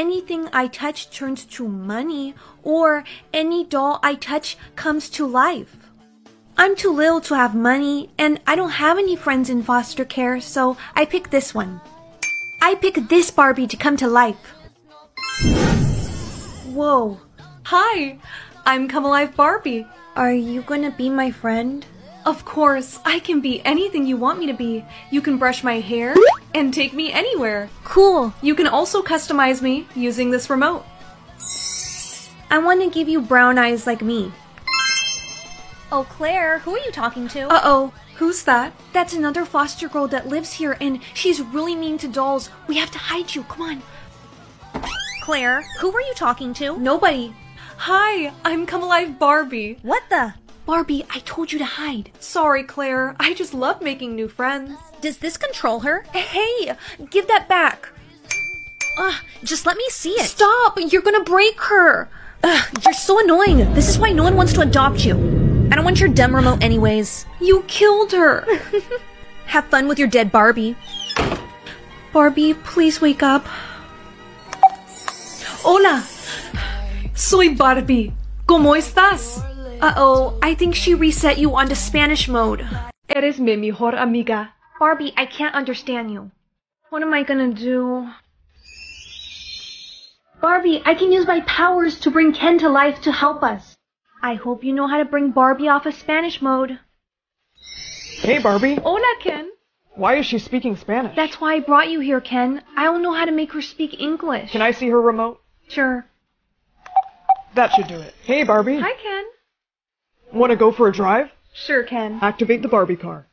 anything I touch turns to money, or any doll I touch comes to life. I'm too little to have money, and I don't have any friends in foster care, so I pick this one. I pick this Barbie to come to life. Whoa. Hi, I'm Come Alive Barbie. Are you gonna be my friend? Of course, I can be anything you want me to be. You can brush my hair and take me anywhere. Cool. You can also customize me using this remote. I want to give you brown eyes like me. Oh, Claire, who are you talking to? Uh-oh, who's that? That's another foster girl that lives here, and she's really mean to dolls. We have to hide you, come on. Claire, who were you talking to? Nobody. Hi, I'm Come Alive Barbie. What the? Barbie, I told you to hide. Sorry, Claire. I just love making new friends. Does this control her? Hey, give that back. Just let me see it. Stop! You're gonna break her. You're so annoying. This is why no one wants to adopt you. I don't want your dumb remote anyways. You killed her. Have fun with your dead Barbie. Barbie, please wake up. Hola. Soy Barbie. ¿Cómo estás? Uh-oh, I think she reset you onto Spanish mode. Eres mi mejor amiga. Barbie, I can't understand you. What am I gonna do? Barbie, I can use my powers to bring Ken to life to help us. I hope you know how to bring Barbie off of Spanish mode. Hey, Barbie. Hola, Ken. Why is she speaking Spanish? That's why I brought you here, Ken. I don't know how to make her speak English. Can I see her remote? Sure. That should do it. Hey, Barbie. Hi, Ken. Want to go for a drive? Sure, Ken. Activate the Barbie car.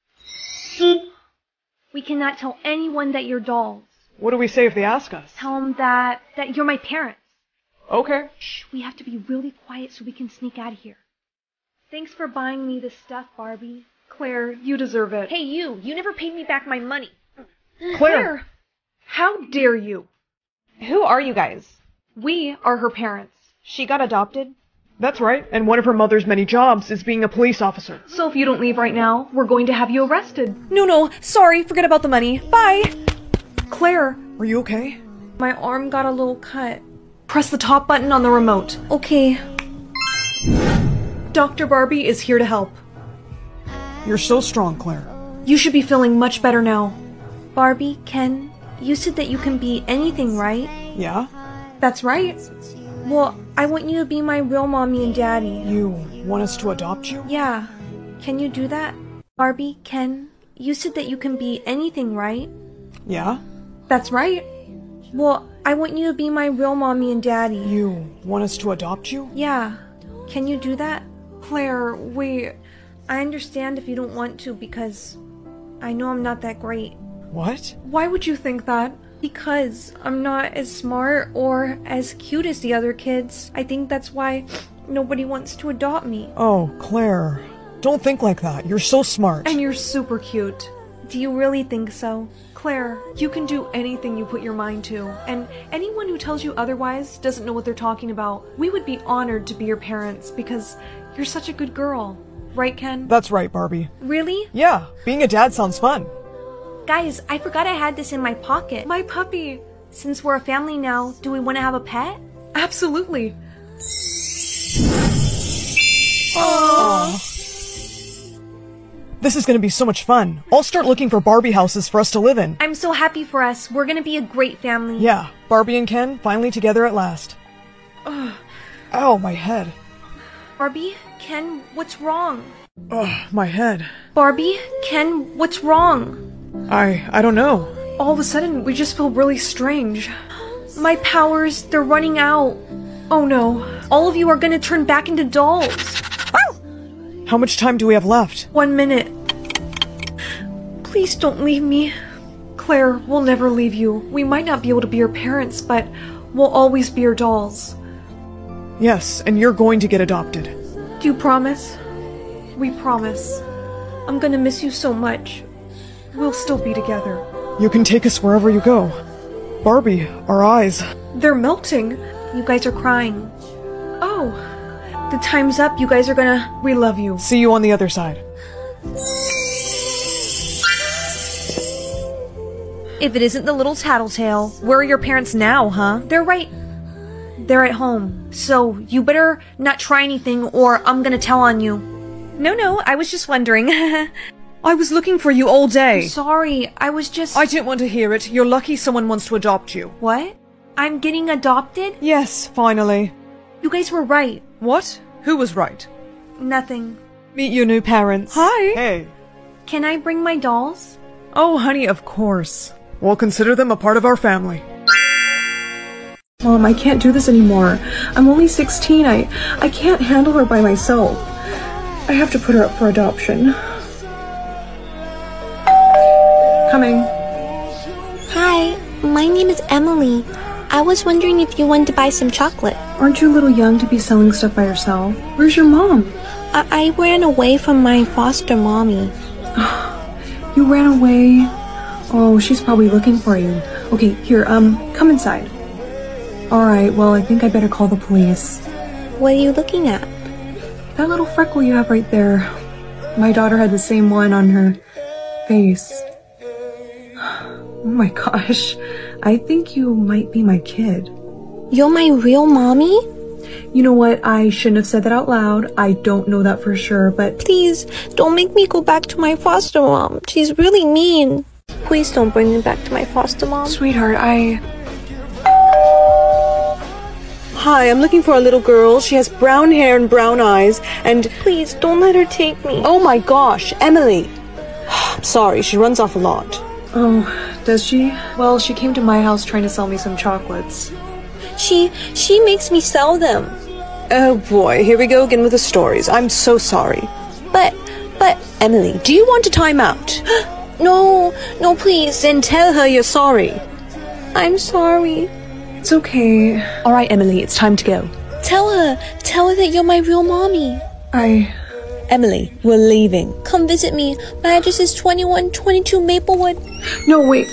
We cannot tell anyone that you're dolls. What do we say if they ask us? Tell them that you're my parents. Okay. Shh, we have to be really quiet so we can sneak out of here. Thanks for buying me this stuff, Barbie. Claire, you deserve it. Hey, you never paid me back my money. Claire! How dare you? Who are you guys? We are her parents. She got adopted? That's right, and one of her mother's many jobs is being a police officer. So if you don't leave right now, we're going to have you arrested. No, sorry, forget about the money. Bye! Claire! Are you okay? My arm got a little cut. Press the top button on the remote. Okay. Dr. Barbie is here to help. You're so strong, Claire. You should be feeling much better now. Barbie, Ken, you said that you can be anything, right? Yeah? That's right. Well, I want you to be my real mommy and daddy. You want us to adopt you? Yeah. Can you do that? Barbie, Ken, you said that you can be anything, right? Yeah? That's right. Well, I want you to be my real mommy and daddy. You want us to adopt you? Yeah. Can you do that? Claire, wait. I understand if you don't want to because I know I'm not that great. What? Why would you think that? Because I'm not as smart or as cute as the other kids. I think that's why nobody wants to adopt me. Oh, Claire. Don't think like that. You're so smart. And you're super cute. Do you really think so? Claire, you can do anything you put your mind to, and anyone who tells you otherwise doesn't know what they're talking about. We would be honored to be your parents because you're such a good girl. Right, Ken? That's right, Barbie. Really? Yeah, being a dad sounds fun. Guys, I forgot I had this in my pocket. My puppy. Since we're a family now, do we want to have a pet? Absolutely. Aww. This is gonna be so much fun. I'll start looking for Barbie houses for us to live in. I'm so happy for us. We're gonna be a great family. Yeah, Barbie and Ken finally together at last. Ow, my head. Barbie, Ken, what's wrong? Ugh, my head. Barbie, Ken, what's wrong? I don't know. All of a sudden, we just feel really strange. My powers, they're running out. Oh no, all of you are gonna turn back into dolls. How much time do we have left? 1 minute. Please don't leave me. Claire, we'll never leave you. We might not be able to be your parents, but we'll always be your dolls. Yes, and you're going to get adopted. Do you promise? We promise. I'm gonna miss you so much. We'll still be together. You can take us wherever you go. Barbie, our eyes. They're melting. You guys are crying. Oh, the time's up. You guys are gonna... We love you. See you on the other side. If it isn't the little tattletale, where are your parents now, huh? They're at home. So you better not try anything or I'm gonna tell on you. No, I was just wondering. I was looking for you all day. Sorry, I was just... I didn't want to hear it. You're lucky someone wants to adopt you. What? I'm getting adopted? Yes, finally. You guys were right. What? Who was right? Nothing. Meet your new parents. Hi. Hey. Can I bring my dolls? Oh, honey, of course. We'll consider them a part of our family. Mom, I can't do this anymore. I'm only 16. I can't handle her by myself. I have to put her up for adoption. Coming. Hi, my name is Emily. I was wondering if you wanted to buy some chocolate. Aren't you a little young to be selling stuff by yourself? Where's your mom? I ran away from my foster mommy. You ran away? Oh, she's probably looking for you. Okay, here, come inside. Alright, well, I think I better call the police. What are you looking at? That little freckle you have right there. My daughter had the same one on her face. Oh my gosh, I think you might be my kid. You're my real mommy? You know what, I shouldn't have said that out loud. I don't know that for sure, but... Please, don't make me go back to my foster mom. She's really mean. Please don't bring me back to my foster mom. Sweetheart, Hi, I'm looking for a little girl. She has brown hair and brown eyes, and... Please, don't let her take me. Oh my gosh, Emily! I'm sorry, she runs off a lot. Oh, does she? Well, she came to my house trying to sell me some chocolates. She makes me sell them. Oh boy, here we go again with the stories. I'm so sorry. But, Emily, do you want a timeout? No, please. Then tell her you're sorry. I'm sorry. It's okay. Alright, Emily, it's time to go. Tell her that you're my real mommy. Emily, we're leaving. Come visit me. My address is 2122 Maplewood. No, wait.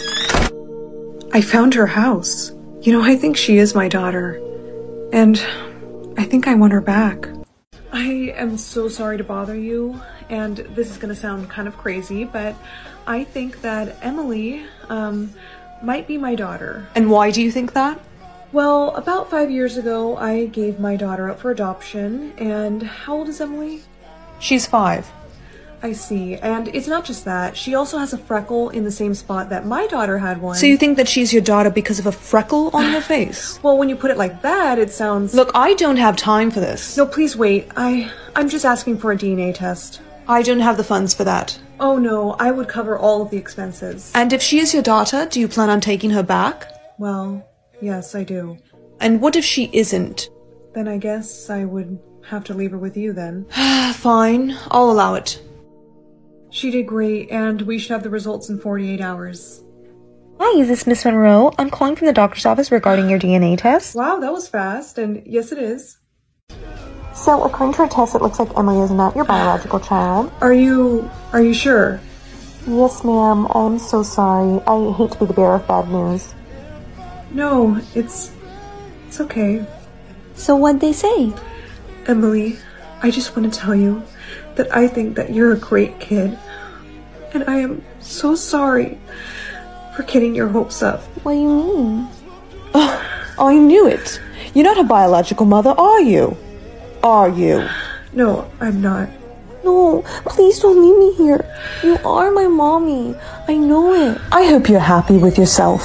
I found her house. You know, I think she is my daughter. And I think I want her back. I am so sorry to bother you, and this is gonna sound kind of crazy, but I think that Emily, might be my daughter. And why do you think that? Well, about 5 years ago, I gave my daughter up for adoption, and how old is Emily? She's 5. I see, and it's not just that. She also has a freckle in the same spot that my daughter had one. So you think that she's your daughter because of a freckle on her face? Well, when you put it like that, it sounds... Look, I don't have time for this. No, please wait. I'm just asking for a DNA test. I don't have the funds for that. Oh no, I would cover all of the expenses. And if she is your daughter, do you plan on taking her back? Well, yes, I do. And what if she isn't? Then I guess I would have to leave her with you then. Fine, I'll allow it. She did great, and we should have the results in 48 hours. Hi, is this Miss Monroe? I'm calling from the doctor's office regarding your DNA test. Wow, that was fast, and yes it is. So, according to our test, it looks like Emily is not your biological child. Are you sure? Yes, ma'am. I'm so sorry. I hate to be the bearer of bad news. No, it's okay. So what'd they say? Emily, I just want to tell you that I think that you're a great kid. And I am so sorry for getting your hopes up. What do you mean? Oh, I knew it. You're not her biological mother, are you? Are you? No, I'm not. No, please don't leave me here. You are my mommy. I know it. I hope you're happy with yourself.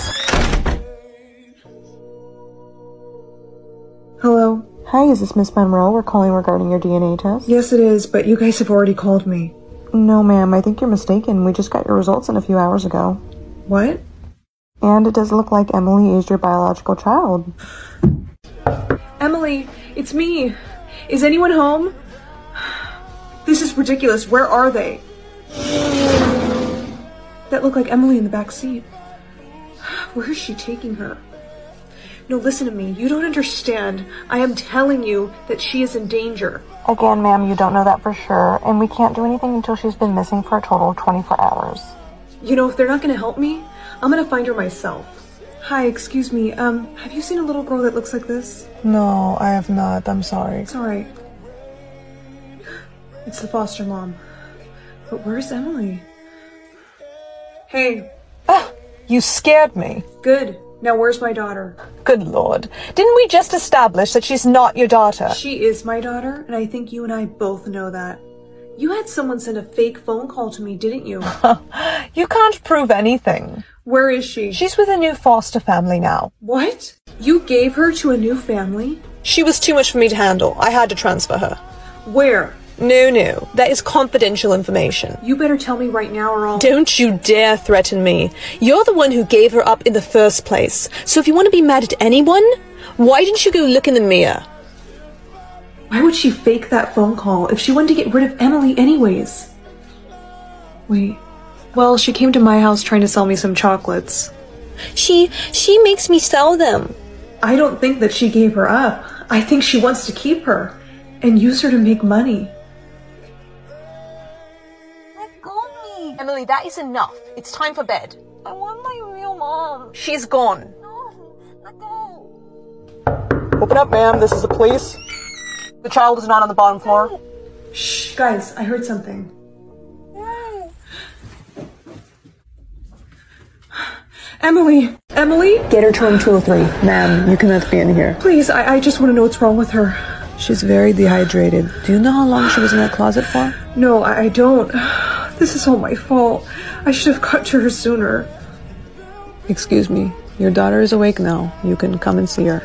Hello? Hi, is this Miss Monroe? We're calling regarding your DNA test. Yes, it is, but you guys have already called me. No, ma'am. I think you're mistaken. We just got your results in a few hours ago. What? And it does look like Emily is your biological child. Emily, it's me. Is anyone home? This is ridiculous. Where are they? That looked like Emily in the back seat. Where is she taking her? No, listen to me. You don't understand. I am telling you that she is in danger. Again, ma'am, you don't know that for sure, and we can't do anything until she's been missing for a total of 24 hours. You know, if they're not going to help me, I'm going to find her myself. Hi, excuse me. Have you seen a little girl that looks like this? No, I have not. I'm sorry. It's alright. It's the foster mom. But where's Emily? Hey. You scared me. Good. Now where's my daughter? Good lord. Didn't we just establish that she's not your daughter? She is my daughter, and I think you and I both know that. You had someone send a fake phone call to me, didn't you? You can't prove anything. Where is she? She's with a new foster family now. What? You gave her to a new family? She was too much for me to handle. I had to transfer her. Where? No. That is confidential information. You better tell me right now or I'll— Don't you dare threaten me. You're the one who gave her up in the first place. So if you want to be mad at anyone, why didn't you go look in the mirror? Why would she fake that phone call if she wanted to get rid of Emily anyways? Wait. Well, she came to my house trying to sell me some chocolates. She makes me sell them. I don't think that she gave her up. I think she wants to keep her and use her to make money. Let go of me. Emily, that is enough. It's time for bed. I want my real mom. She's gone. No, let go. Open up, ma'am. This is the police. The child is not on the bottom floor. Shh, guys, I heard something. Emily! Emily? Get her to room 203. Ma'am, you cannot be in here. Please, I just want to know what's wrong with her. She's very dehydrated. Do you know how long she was in that closet for? No, I don't. This is all my fault. I should have got to her sooner. Excuse me. Your daughter is awake now. You can come and see her.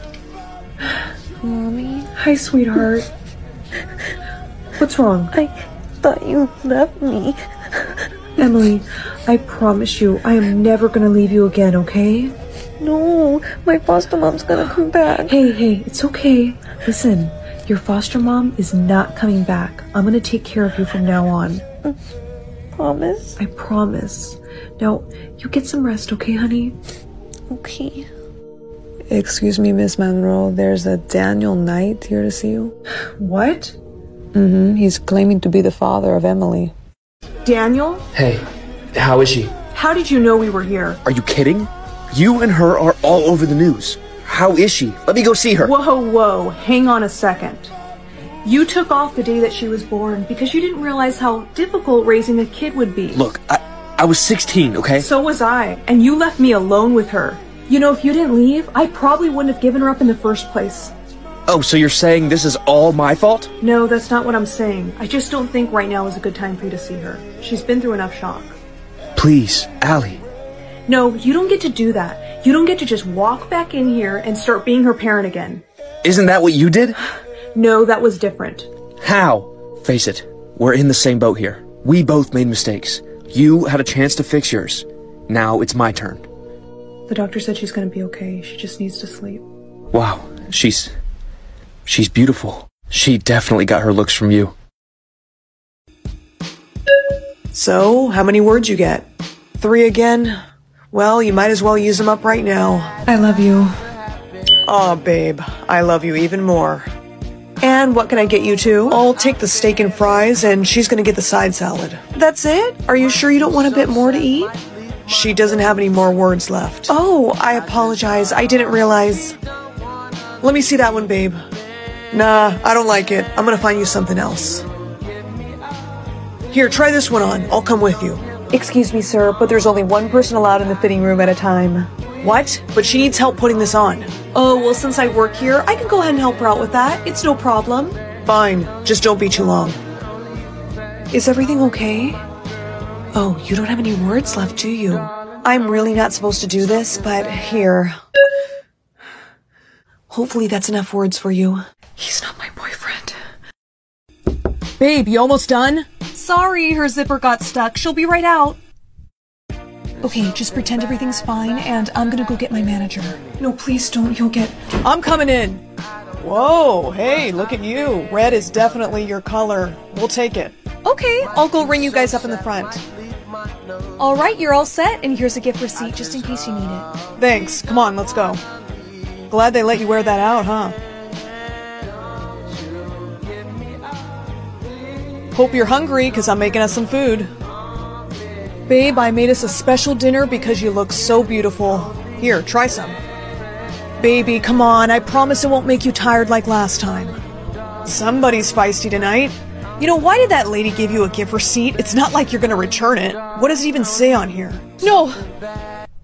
Mommy? Hi, sweetheart. What's wrong? I thought you left me. Emily, I promise you, I am never gonna leave you again, okay? No, my foster mom's gonna come back. Hey, it's okay. Listen, your foster mom is not coming back. I'm gonna take care of you from now on. Promise? I promise. Now, you get some rest, okay, honey? Okay. Excuse me, Miss Monroe. There's a Daniel Knight here to see you. What? He's claiming to be the father of Emily. Daniel? Hey, how is she? How did you know we were here? Are you kidding? You and her are all over the news. How is she? Let me go see her. Whoa, hang on a second. You took off the day that she was born because you didn't realize how difficult raising a kid would be. Look, I was 16, okay? So was I, and you left me alone with her. You know, if you didn't leave, I probably wouldn't have given her up in the first place. Oh, so you're saying this is all my fault? No, that's not what I'm saying. I just don't think right now is a good time for you to see her. She's been through enough shock. Please, Allie. No, you don't get to do that. You don't get to just walk back in here and start being her parent again. Isn't that what you did? No, that was different. How? Face it, we're in the same boat here. We both made mistakes. You had a chance to fix yours. Now it's my turn. The doctor said she's gonna be okay. She just needs to sleep. Wow, she's beautiful. She definitely got her looks from you. So, how many words you get? 3 again? Well, you might as well use them up right now. I love you. Aw, babe. I love you even more. And what can I get you two? I'll take the steak and fries, and she's gonna get the side salad. That's it? Are you sure you don't want a bit more to eat? She doesn't have any more words left. Oh, I apologize. I didn't realize. Let me see that one, babe. Nah, I don't like it. I'm gonna find you something else. Here, try this one on. I'll come with you. Excuse me, sir, but there's only one person allowed in the fitting room at a time. What? But she needs help putting this on. Oh, well, since I work here, I can go ahead and help her out with that. It's no problem. Fine. Just don't be too long. Is everything okay? Oh, you don't have any words left, do you? I'm really not supposed to do this, but here. Hopefully that's enough words for you. He's not my boyfriend. Babe, you almost done? Sorry, her zipper got stuck. She'll be right out. Okay, just pretend everything's fine, and I'm gonna go get my manager. No, please don't. You'll get— I'm coming in. Whoa, hey, look at you. Red is definitely your color. We'll take it. Okay, I'll go ring you guys up in the front. Alright, you're all set, and here's a gift receipt just in case you need it. Thanks. Come on, let's go. Glad they let you wear that out, huh? Hope you're hungry, because I'm making us some food. Babe, I made us a special dinner because you look so beautiful. Here, try some. Baby, come on, I promise it won't make you tired like last time. Somebody's feisty tonight. You know, why did that lady give you a gift receipt? It's not like you're gonna return it. What does it even say on here? No!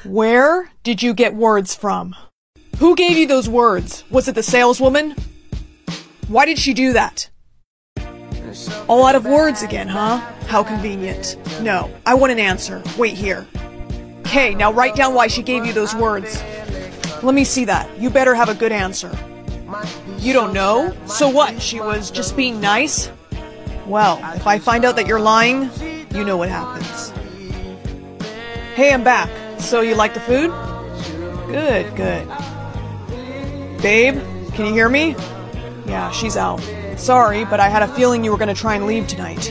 Where did you get words from? Who gave you those words? Was it the saleswoman? Why did she do that? All out of words again, huh? How convenient. No, I want an answer. Wait here. Okay, now write down why she gave you those words. Let me see that. You better have a good answer. You don't know? So what? She was just being nice? Well, if I find out that you're lying, you know what happens. Hey, I'm back. So you like the food? Good, good. Babe, can you hear me? Yeah, she's out. Sorry, but I had a feeling you were gonna try and leave tonight.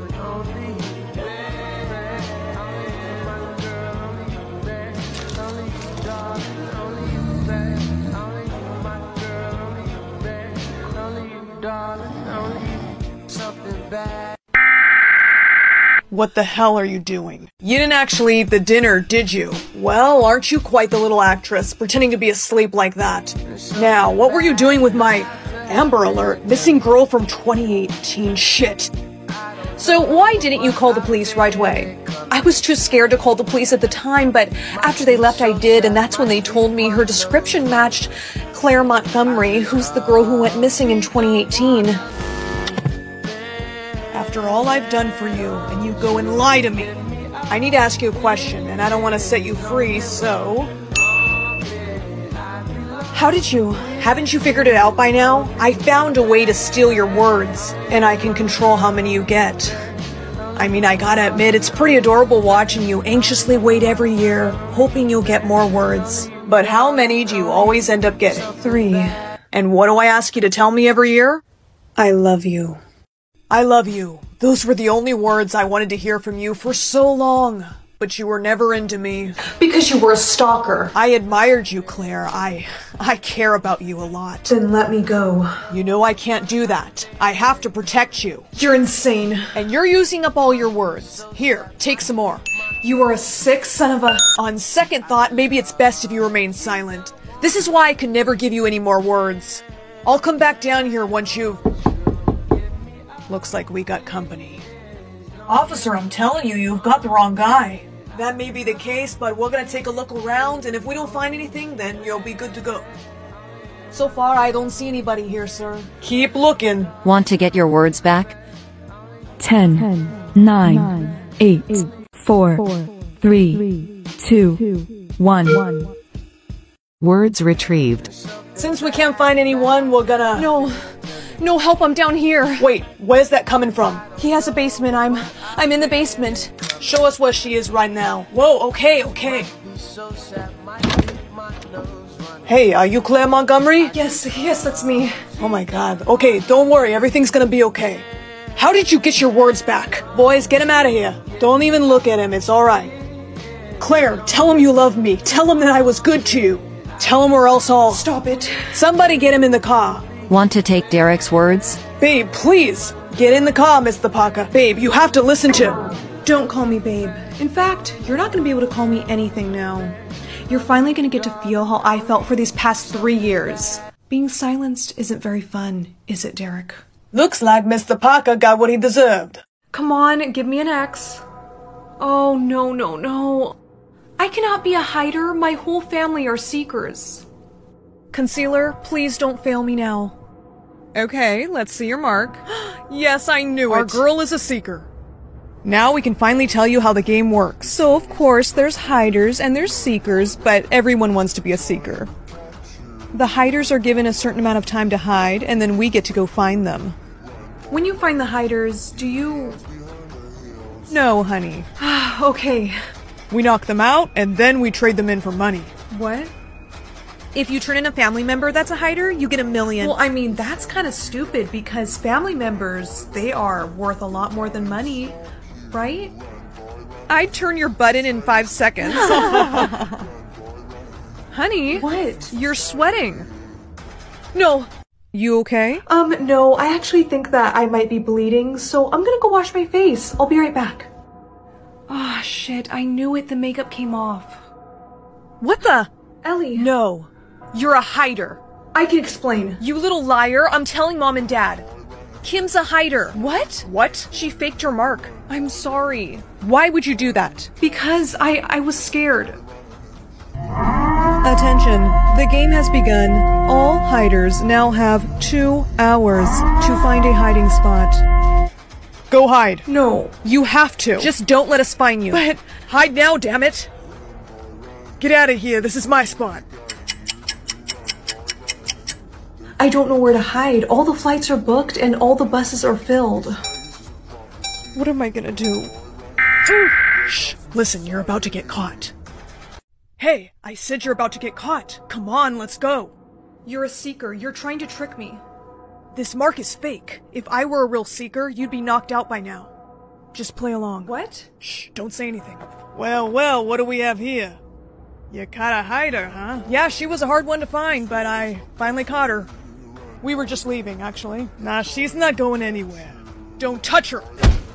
What the hell are you doing? You didn't actually eat the dinner, did you? Well, aren't you quite the little actress, pretending to be asleep like that? Now, what were you doing with my Amber Alert? Missing girl from 2018 shit. So why didn't you call the police right away? I was too scared to call the police at the time, but after they left I did, and that's when they told me her description matched Claire Montgomery, who's the girl who went missing in 2018. After all I've done for you, and you go and lie to me. I need to ask you a question, and I don't want to set you free, so... How did you? Haven't you figured it out by now? I found a way to steal your words, and I can control how many you get. I mean, I gotta admit, it's pretty adorable watching you anxiously wait every year, hoping you'll get more words. But how many do you always end up getting? 3. And what do I ask you to tell me every year? I love you. I love you. Those were the only words I wanted to hear from you for so long. But you were never into me. Because you were a stalker. I admired you, Claire. I care about you a lot. Then let me go. You know I can't do that. I have to protect you. You're insane. And you're using up all your words. Here, take some more. You are a sick son of a... On second thought, maybe it's best if you remain silent. This is why I can never give you any more words. I'll come back down here once you've... Looks like we got company. Officer, I'm telling you, you've got the wrong guy. That may be the case, but we're gonna take a look around, and if we don't find anything, then you'll be good to go. So far, I don't see anybody here, sir. Keep looking. Want to get your words back? 10, 9, 8, 4, 3, 2, 1. Words retrieved. Since we can't find anyone, we're gonna... No help, I'm down here. Wait, where's that coming from? He has a basement, I'm in the basement. Show us where she is right now. Whoa, okay. Hey, are you Claire Montgomery? Yes, that's me. Oh my god. Okay, don't worry, everything's gonna be okay. How did you get your words back? Boys, get him out of here. Don't even look at him, it's alright. Claire, tell him you love me. Tell him that I was good to you. Tell him or else I'll... Stop it. Somebody get him in the car. Want to take Derek's words? Babe, please! Get in the car, Miss Thapaka. Babe, you have to listen to... Don't call me babe. In fact, you're not gonna be able to call me anything now. You're finally gonna get to feel how I felt for these past 3 years. Being silenced isn't very fun, is it, Derek? Looks like Mr. Parker got what he deserved. Come on, give me an X. Oh, no. I cannot be a hider. My whole family are seekers. Concealer, please don't fail me now. Okay, let's see your mark. Yes, I knew it. Our girl is a seeker. Now we can finally tell you how the game works. So, of course, there's hiders and there's seekers, but everyone wants to be a seeker. The hiders are given a certain amount of time to hide, and then we get to go find them. When you find the hiders, do you... No, honey. Okay. We knock them out, and then we trade them in for money. What? If you turn in a family member that's a hider, you get $1 million. Well, I mean, that's kind of stupid because family members, they are worth a lot more than money, right? I'd turn your butt in 5 seconds. Honey. What? You're sweating. No. You okay? No, I actually think that I might be bleeding, so I'm gonna go wash my face. I'll be right back. Ah, shit, I knew it. The makeup came off. What the? Ellie. No. You're a hider. I can explain. You little liar. I'm telling Mom and Dad. Kim's a hider. What? What? She faked your mark. I'm sorry. Why would you do that? Because I was scared. Attention, the game has begun. All hiders now have 2 hours to find a hiding spot. Go hide. No. You have to. Just don't let us find you. But hide now, damn it. Get out of here. This is my spot. I don't know where to hide. All the flights are booked and all the buses are filled. What am I gonna do? Shh. Listen, you're about to get caught. Hey, I said you're about to get caught. Come on, let's go. You're a seeker. You're trying to trick me. This mark is fake. If I were a real seeker, you'd be knocked out by now. Just play along. What? Shh, don't say anything. Well, what do we have here? You caught a hider, huh? Yeah, she was a hard one to find, but I finally caught her. We were just leaving, actually. Nah, she's not going anywhere. Don't touch her!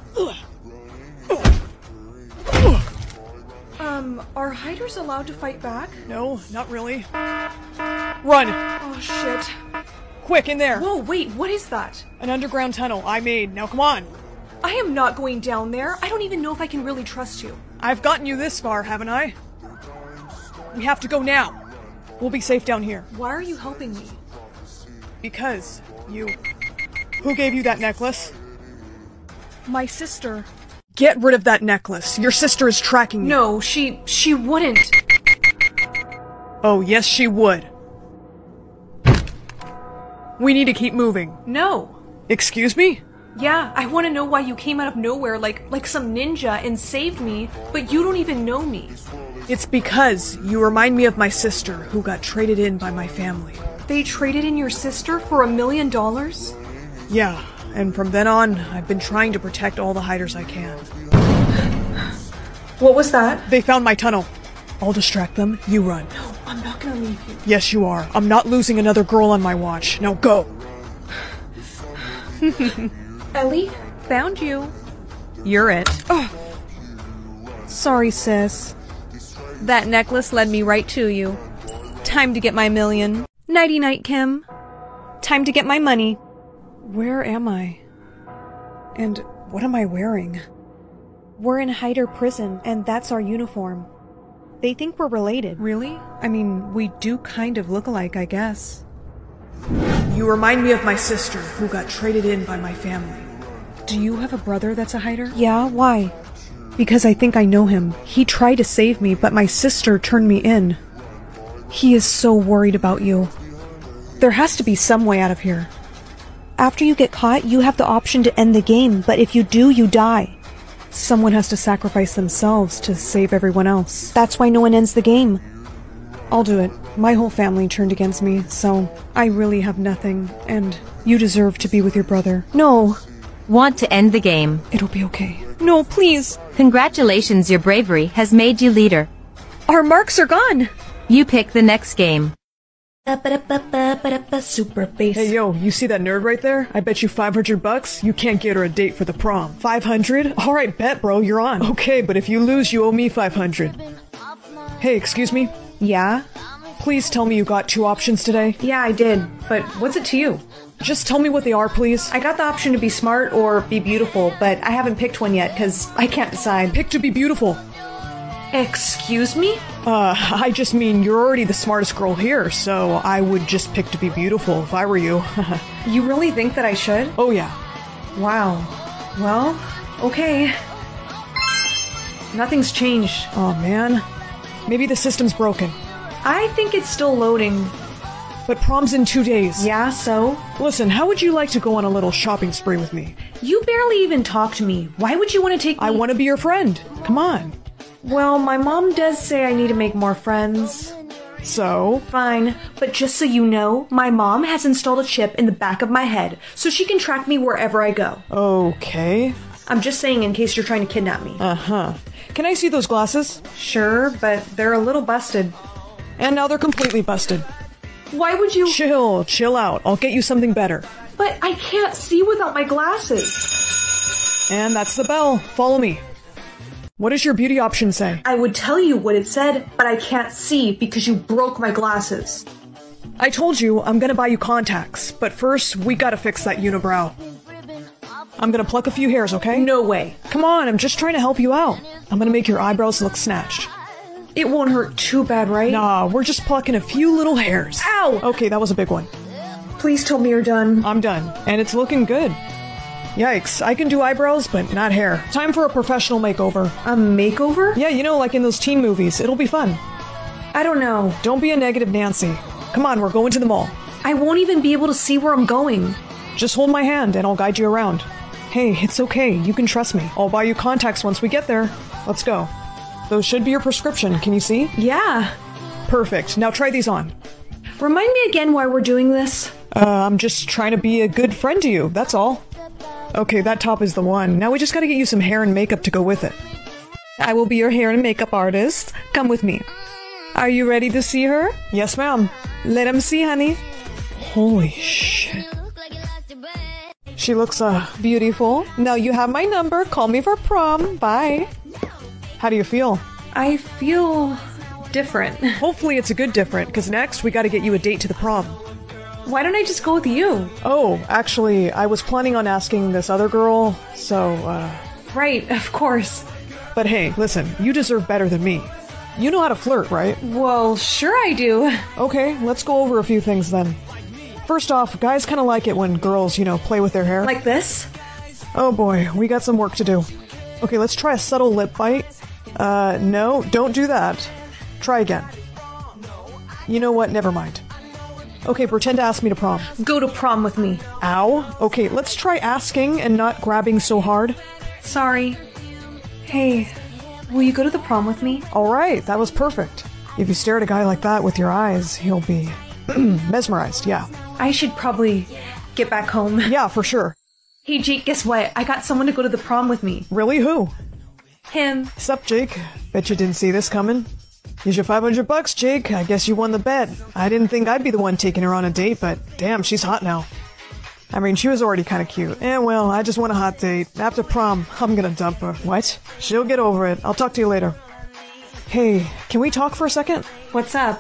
Are hiders allowed to fight back? No, not really. Run! Oh, shit. Quick, in there! Whoa, wait, what is that? An underground tunnel I made. Now come on! I am not going down there. I don't even know if I can really trust you. I've gotten you this far, haven't I? We have to go now. We'll be safe down here. Why are you helping me? Because you... Who gave you that necklace? My sister. Get rid of that necklace. Your sister is tracking you. No, she wouldn't. Oh, yes, she would. We need to keep moving. No. Excuse me? Yeah, I want to know why you came out of nowhere like some ninja and saved me, but you don't even know me. It's because you remind me of my sister who got traded in by my family. They traded in your sister for $1 million? Yeah, and from then on, I've been trying to protect all the hiders I can. What was that? They found my tunnel. I'll distract them, you run. No, I'm not gonna leave you. Yes, you are. I'm not losing another girl on my watch. Now go! Ellie, found you. You're it. Oh. Sorry, sis. That necklace led me right to you. Time to get my million. Nighty-night, Kim. Time to get my money. Where am I? And what am I wearing? We're in hider prison, and that's our uniform. They think we're related. Really? I mean, we do kind of look alike, I guess. You remind me of my sister, who got traded in by my family. Do you have a brother that's a hider? Yeah, why? Because I think I know him. He tried to save me, but my sister turned me in. He is so worried about you. There has to be some way out of here. After you get caught, you have the option to end the game, but if you do, you die. Someone has to sacrifice themselves to save everyone else. That's why no one ends the game. I'll do it. My whole family turned against me, so I really have nothing, and you deserve to be with your brother. No. Want to end the game? It'll be okay. No, please. Congratulations, your bravery has made you leader. Our marks are gone. You pick the next game. Super bass. Hey yo, you see that nerd right there? I bet you $500 you can't get her a date for the prom. 500? Alright, bet bro, you're on. Okay, but if you lose, you owe me 500. Hey, excuse me? Yeah? Please tell me you got 2 options today. Yeah, I did. But what's it to you? Just tell me what they are, please. I got the option to be smart or be beautiful, but I haven't picked one yet because I can't decide. Pick to be beautiful. Excuse me? I just mean you're already the smartest girl here, so I would just pick to be beautiful if I were you. You really think that I should? Oh yeah. Wow. Well, okay. Nothing's changed. Oh man. Maybe the system's broken. I think it's still loading. But prom's in 2 days. Yeah, so? Listen, how would you like to go on a little shopping spree with me? You barely even talk to me. Why would you want to take me? I want to be your friend. Come on. Well, my mom does say I need to make more friends. So? Fine, but just so you know, my mom has installed a chip in the back of my head, so she can track me wherever I go. Okay. I'm just saying in case you're trying to kidnap me. Uh-huh. Can I see those glasses? Sure, but they're a little busted. And now they're completely busted. Why would you— Chill out. I'll get you something better. But I can't see without my glasses. And that's the bell. Follow me. What does your beauty option say? I would tell you what it said, but I can't see because you broke my glasses. I told you I'm gonna buy you contacts, but first we gotta fix that unibrow. I'm gonna pluck a few hairs, okay? No way. Come on, I'm just trying to help you out. I'm gonna make your eyebrows look snatched. It won't hurt too bad, right? Nah, we're just plucking a few little hairs. Ow! Okay, that was a big one. Please tell me you're done. I'm done, and it's looking good. Yikes, I can do eyebrows, but not hair. Time for a professional makeover. A makeover? Yeah, you know, like in those teen movies. It'll be fun. I don't know. Don't be a negative Nancy. Come on, we're going to the mall. I won't even be able to see where I'm going. Just hold my hand and I'll guide you around. Hey, it's okay. You can trust me. I'll buy you contacts once we get there. Let's go. Those should be your prescription. Can you see? Yeah. Perfect. Now try these on. Remind me again why we're doing this. I'm just trying to be a good friend to you. That's all. Okay, that top is the one. Now we just gotta get you some hair and makeup to go with it. I will be your hair and makeup artist. Come with me. Are you ready to see her? Yes, ma'am. Let him see, honey. Holy shit. She looks, beautiful. Now you have my number. Call me for prom. Bye. How do you feel? I feel different. Hopefully it's a good different, because next we gotta get you a date to the prom. Why don't I just go with you? Oh, actually, I was planning on asking this other girl, so, Right, of course. But hey, listen, you deserve better than me. You know how to flirt, right? Well, sure I do. Okay, let's go over a few things then. First off, guys kind of like it when girls, play with their hair. Like this? Oh boy, we got some work to do. Okay, let's try a subtle lip bite. No, don't do that. Try again. You know what? Never mind. Okay, pretend to ask me to prom. Go to prom with me. Ow. Okay, let's try asking and not grabbing so hard. Sorry. Hey, will you go to the prom with me? Alright, that was perfect. If you stare at a guy like that with your eyes, he'll be mesmerized, yeah. I should probably get back home. Yeah, for sure. Hey, Jake, guess what? I got someone to go to the prom with me. Really? Who? Him. Sup, Jake? Bet you didn't see this coming. Here's your $500, Jake. I guess you won the bet. I didn't think I'd be the one taking her on a date, but damn, she's hot now. I mean, she was already kind of cute. Well, I just want a hot date. After prom, I'm gonna dump her. What? She'll get over it. I'll talk to you later. Hey, can we talk for a second? What's up?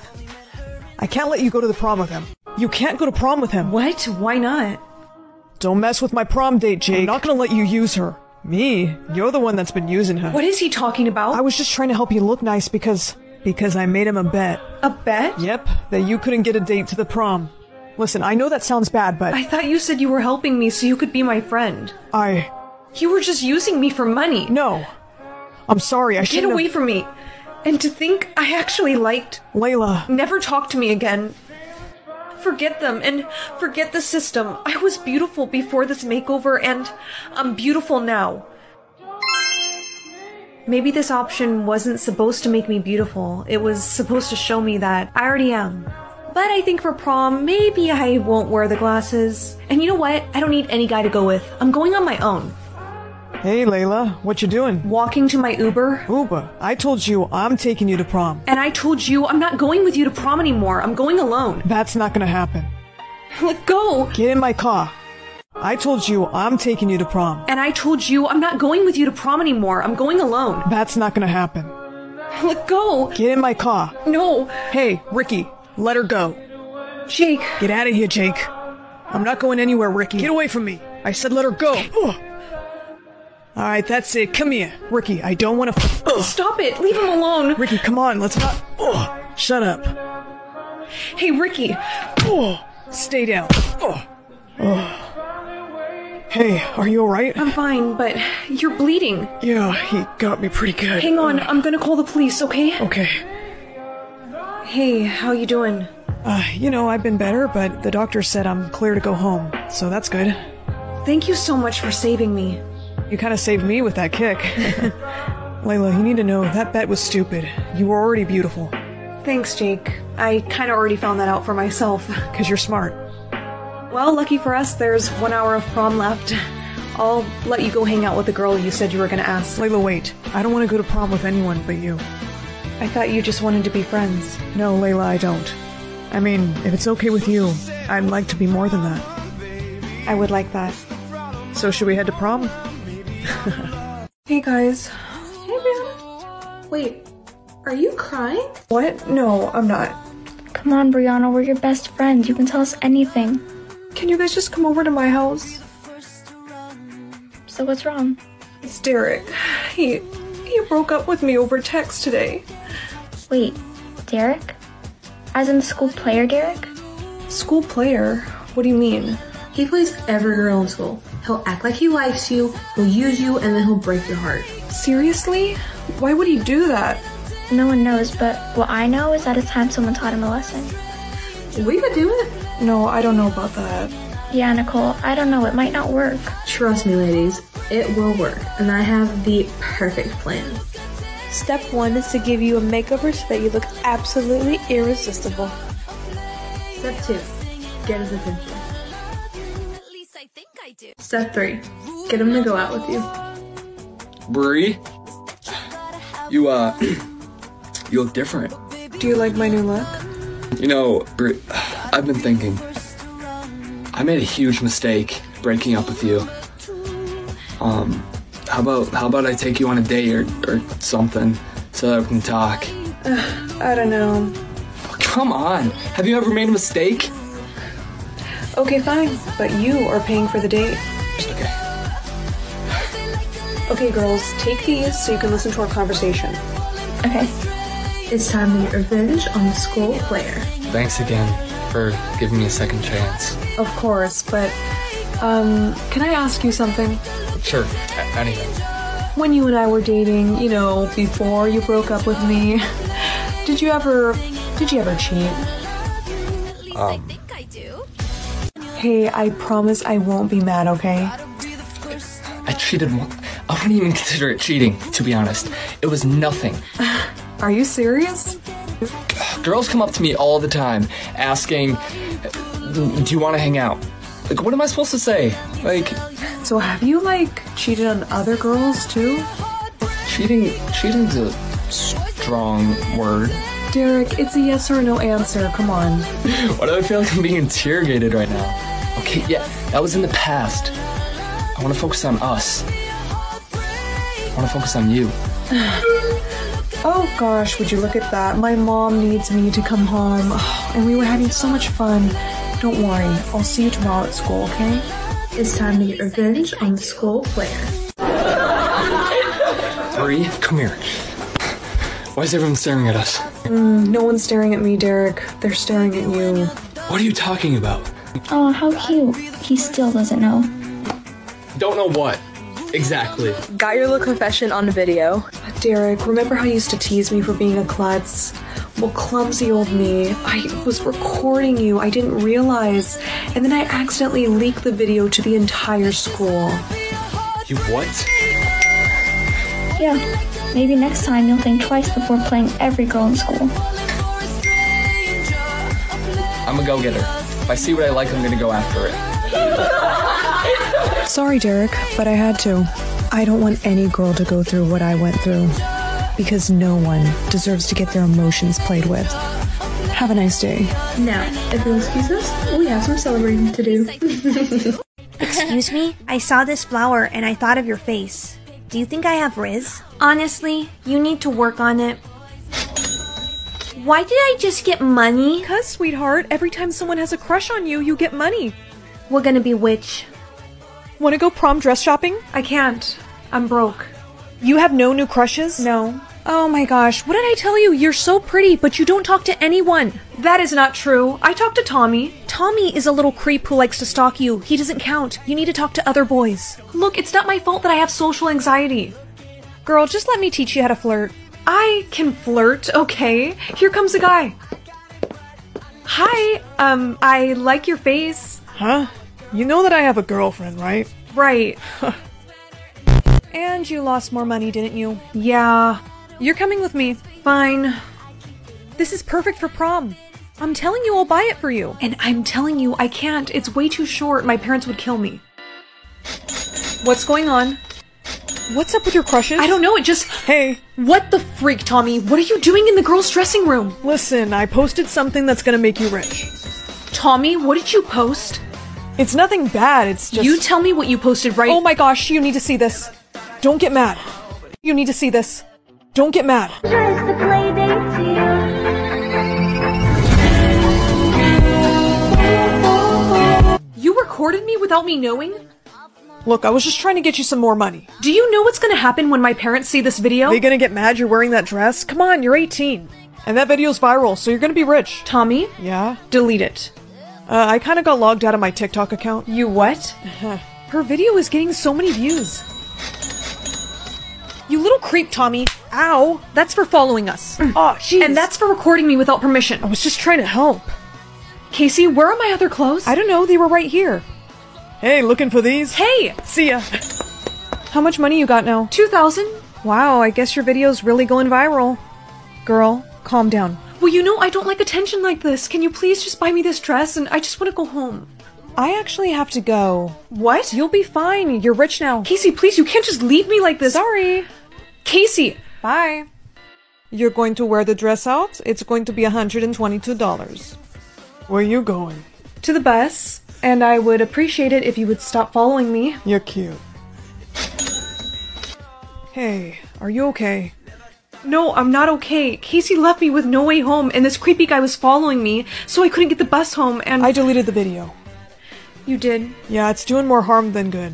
I can't let you go to the prom with him. You can't go to prom with him. What? Why not? Don't mess with my prom date, Jake. I'm not gonna let you use her. Me? You're the one that's been using her. What is he talking about? I was just trying to help you look nice because I made him a bet. A bet? Yep, that you couldn't get a date to the prom. Listen, I know that sounds bad, but... I thought you said you were helping me so you could be my friend. You were just using me for money. No. I'm sorry, I shouldn't Get away from me. And to think I actually liked... Layla. Never talk to me again. Forget them and forget the system. I was beautiful before this makeover and I'm beautiful now. Maybe this option wasn't supposed to make me beautiful. It was supposed to show me that I already am. But I think for prom, maybe I won't wear the glasses. And you know what? I don't need any guy to go with. I'm going on my own. Hey, Layla, what you doing? Walking to my Uber. Uber? I told you I'm taking you to prom. And I told you I'm not going with you to prom anymore. I'm going alone. That's not gonna happen. Let go! Get in my car. I told you I'm taking you to prom. And I told you I'm not going with you to prom anymore. I'm going alone. That's not gonna happen. Let go! Get in my car. No! Hey, Ricky, let her go. Jake. Get out of here, Jake. I'm not going anywhere, Ricky. Get away from me. I said let her go. Alright, that's it. Come here. Ricky, I don't want to Stop it! Leave him alone! Ricky, come on, let's not... Shut up. Hey, Ricky! Stay down. Hey, are you alright? I'm fine, but you're bleeding. Yeah, he got me pretty good. Hang on, I'm gonna call the police, okay? Okay. Hey, how you doing? I've been better, but the doctor said I'm clear to go home, so that's good. Thank you so much for saving me. You kind of saved me with that kick. Layla, you need to know that bet was stupid. You were already beautiful. Thanks, Jake. I kind of already found that out for myself. 'Cause you're smart. Well, lucky for us, there's 1 hour of prom left. I'll let you go hang out with the girl you said you were gonna ask. Layla, wait. I don't want to go to prom with anyone but you. I thought you just wanted to be friends. No, Layla, I don't. I mean, if it's okay with you, I'd like to be more than that. I would like that. So should we head to prom? Hey guys. Hey, Brianna. Wait, are you crying? What? No, I'm not. Come on, Brianna, we're your best friends. You can tell us anything. Can you guys just come over to my house? So what's wrong? It's Derek. He broke up with me over text today. Wait, Derek? As in the school player Derek? School player? What do you mean? He plays every girl in school. He'll act like he likes you, he'll use you, and then he'll break your heart. Seriously? Why would he do that? No one knows, but what I know is that it's time someone taught him a lesson. We could do it. No, I don't know about that. Yeah, Nicole, I don't know, it might not work. Trust me, ladies, it will work, and I have the perfect plan. Step 1 is to give you a makeover so that you look absolutely irresistible. Step 2, get his attention. Step 3, get him to go out with you. Bree? You look different. Do you like my new look? You know, Bree, I've been thinking. I made a huge mistake breaking up with you. How about I take you on a date or something so that we can talk? I don't know. Oh, come on, have you ever made a mistake? Okay, fine, but you are paying for the date. Okay. Okay, girls, take these so you can listen to our conversation. Okay. It's time to get revenge on the school player. Thanks again for giving me a second chance. Of course, but, can I ask you something? Sure, anything. When you and I were dating, you know, before you broke up with me, did you ever cheat? Hey, I promise I won't be mad, okay? I cheated once. I wouldn't even consider it cheating, to be honest. It was nothing. Are you serious? Girls come up to me all the time, asking, do you want to hang out? Like, what am I supposed to say? Like... So have you, like, cheated on other girls, too? Cheating's a strong word. Derek, it's a yes or no answer, come on. Why do I feel like I'm being interrogated right now? Okay, yeah, that was in the past. I want to focus on us. I want to focus on you. Oh gosh, would you look at that? My mom needs me to come home, and we were having so much fun. Don't worry, I'll see you tomorrow at school, okay? It's time to get revenge on the school player. Bree, come here. Why is everyone staring at us? No one's staring at me, Derek. They're staring at you. What are you talking about? Oh, how cute. He still doesn't know. Don't know what. Exactly. Got your little confession on the video. Derek, remember how you used to tease me for being a klutz? Well, clumsy old me. I was recording you. I didn't realize. And then I accidentally leaked the video to the entire school. You what? Yeah, maybe next time you'll think twice before playing every girl in school. I'm a go-getter. If I see what I like, I'm gonna go after it. Sorry, Derek, but I had to. I don't want any girl to go through what I went through. Because no one deserves to get their emotions played with. Have a nice day. Now, if you'll excuse us, we have some celebrating to do. Excuse me? I saw this flower and I thought of your face. Do you think I have Riz? Honestly, you need to work on it. Why did I just get money? 'Cause, sweetheart, every time someone has a crush on you, you get money. We're gonna be which? Wanna go prom dress shopping? I can't. I'm broke. You have no new crushes? No. Oh my gosh, what did I tell you? You're so pretty, but you don't talk to anyone. That is not true. I talked to Tommy. Tommy is a little creep who likes to stalk you. He doesn't count. You need to talk to other boys. Look, it's not my fault that I have social anxiety. Girl, just let me teach you how to flirt. I can flirt, okay? Here comes a guy. Hi, I like your face. Huh? You know that I have a girlfriend, right? Right. And you lost more money, didn't you? Yeah. You're coming with me. Fine. This is perfect for prom. I'm telling you I'll buy it for you. And I'm telling you I can't. It's way too short. My parents would kill me. What's going on? What's up with your crushes? I don't know, it just... Hey. What the freak, Tommy? What are you doing in the girls' dressing room? Listen, I posted something that's gonna make you rich. Tommy, what did you post? It's nothing bad, it's just... You tell me what you posted, right? Oh my gosh, you need to see this. Don't get mad. You need to see this. Don't get mad. You recorded me without me knowing? Look, I was just trying to get you some more money. Do you know what's gonna happen when my parents see this video? They gonna get mad you're wearing that dress? Come on, you're 18. And that video's viral, so you're gonna be rich. Tommy? Yeah? Delete it. I kinda got logged out of my TikTok account. You what? Her video is getting so many views. You little creep, Tommy. Ow. That's for following us. Oh, jeez. And that's for recording me without permission. I was just trying to help. Casey, where are my other clothes? I don't know, they were right here. Hey, looking for these? Hey! See ya. How much money you got now? 2,000. Wow, I guess your video's really going viral. Girl, calm down. Well, you know, I don't like attention like this. Can you please just buy me this dress and I just want to go home? I actually have to go. What? You'll be fine. You're rich now. Casey, please, you can't just leave me like this. Sorry. Casey! Bye. You're going to wear the dress out? It's going to be $122. Where you going? To the bus. And I would appreciate it if you would stop following me. You're cute. Hey, are you okay? No, I'm not okay. Casey left me with no way home, and this creepy guy was following me, so I couldn't get the bus home, and— I deleted the video. You did? Yeah, it's doing more harm than good.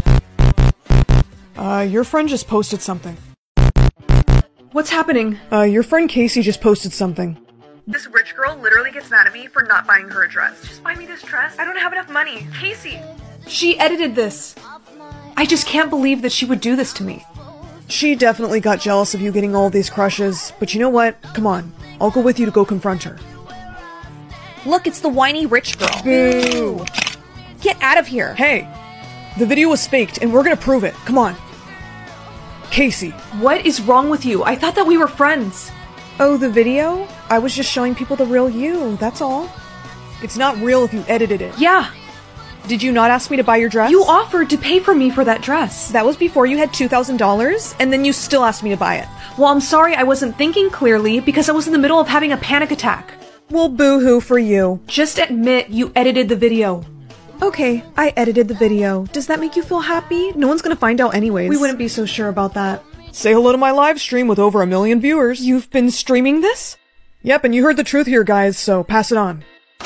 Your friend just posted something. What's happening? Your friend Casey just posted something. This rich girl literally gets mad at me for not buying her a dress. Just buy me this dress. I don't have enough money. Casey! She edited this. I just can't believe that she would do this to me. She definitely got jealous of you getting all these crushes, but you know what? Come on. I'll go with you to go confront her. Look, it's the whiny rich girl. Boo! Get out of here. Hey! The video was faked, and we're gonna prove it. Come on. Casey. What is wrong with you? I thought that we were friends. Oh, the video? I was just showing people the real you, that's all. It's not real if you edited it. Yeah. Did you not ask me to buy your dress? You offered to pay for me for that dress. That was before you had $2,000, and then you still asked me to buy it. Well, I'm sorry I wasn't thinking clearly because I was in the middle of having a panic attack. Well, boo-hoo for you. Just admit you edited the video. Okay, I edited the video. Does that make you feel happy? No one's gonna find out anyways. We wouldn't be so sure about that. Say hello to my live stream with over 1 million viewers. You've been streaming this? Yep, and you heard the truth here, guys, so pass it on.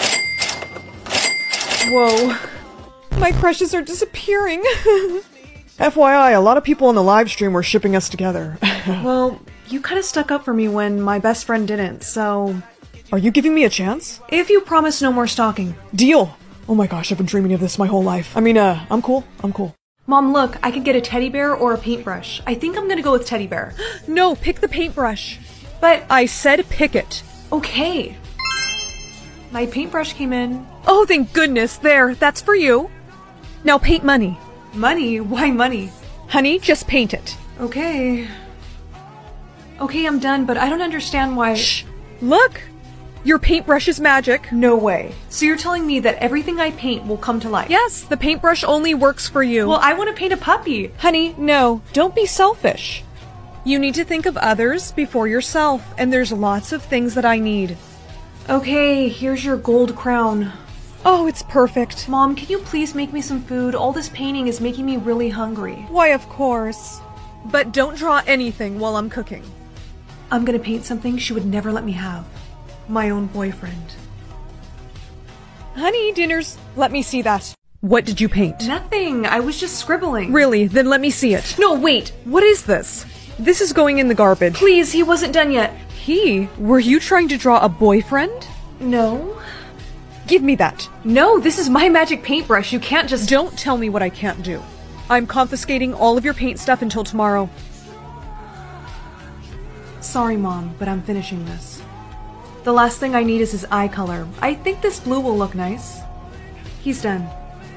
Whoa. My crushes are disappearing. FYI, a lot of people on the live stream were shipping us together. Well, you kind of stuck up for me when my best friend didn't, so... Are you giving me a chance? If you promise no more stalking. Deal! Oh my gosh, I've been dreaming of this my whole life. I mean, I'm cool. Mom, look, I could get a teddy bear or a paintbrush. I think I'm gonna go with teddy bear. No, pick the paintbrush. But I said pick it. Okay. My paintbrush came in. Oh, thank goodness. There, that's for you. Now paint money. Money? Why money? Honey, just paint it. Okay. Okay, I'm done, but I don't understand why— Shh! Look! Your paintbrush is magic. No way. So you're telling me that everything I paint will come to life? Yes, the paintbrush only works for you. Well, I want to paint a puppy. Honey, no. Don't be selfish. You need to think of others before yourself, and there's lots of things that I need. Okay, here's your gold crown. Oh, it's perfect. Mom, can you please make me some food? All this painting is making me really hungry. Why, of course. But don't draw anything while I'm cooking. I'm gonna paint something she would never let me have. My own boyfriend. Honey, dinner's... Let me see that. What did you paint? Nothing. I was just scribbling. Really? Then let me see it. No, wait. What is this? This is going in the garbage. Please, he wasn't done yet. He? Were you trying to draw a boyfriend? No. Give me that. No, this is my magic paintbrush. You can't just— Don't tell me what I can't do. I'm confiscating all of your paint stuff until tomorrow. Sorry, Mom, but I'm finishing this. The last thing I need is his eye color. I think this blue will look nice. He's done.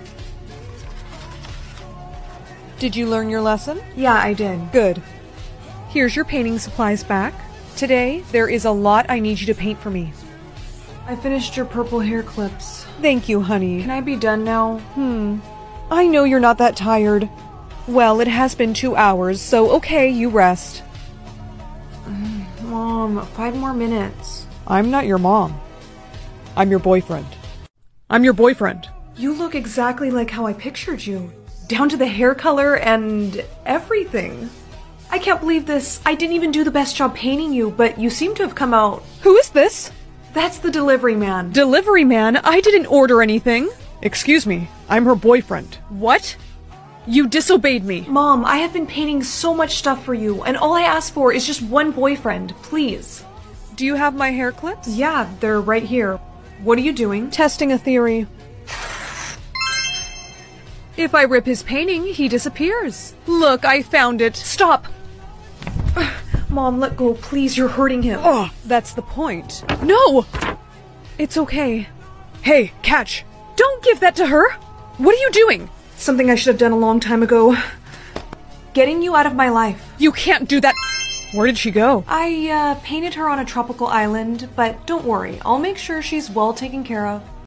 Did you learn your lesson? Yeah, I did. Good. Here's your painting supplies back. Today, there is a lot I need you to paint for me. I finished your purple hair clips. Thank you, honey. Can I be done now? I know you're not that tired. Well, it has been 2 hours, so okay, you rest. Mom, 5 more minutes. I'm not your mom. I'm your boyfriend. I'm your boyfriend. You look exactly like how I pictured you. Down to the hair color and everything. I can't believe this. I didn't even do the best job painting you, but you seem to have come out— Who is this? That's the delivery man. Delivery man? I didn't order anything. Excuse me, I'm her boyfriend. What? You disobeyed me. Mom, I have been painting so much stuff for you, and all I ask for is just one boyfriend, please. Do you have my hair clips? Yeah, they're right here. What are you doing? Testing a theory. If I rip his painting, he disappears. Look, I found it. Stop! Mom, let go, please, you're hurting him. Oh, that's the point. No! It's okay. Hey, catch! Don't give that to her! What are you doing? Something I should have done a long time ago. Getting you out of my life. You can't do that! Where did she go? I painted her on a tropical island, but don't worry, I'll make sure she's well taken care of.